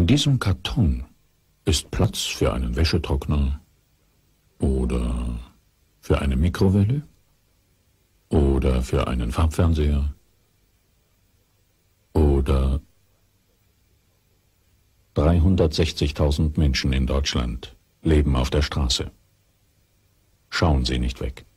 In diesem Karton ist Platz für einen Wäschetrockner oder für eine Mikrowelle oder für einen Farbfernseher oder 360.000 Menschen in Deutschland leben auf der Straße. Schauen Sie nicht weg.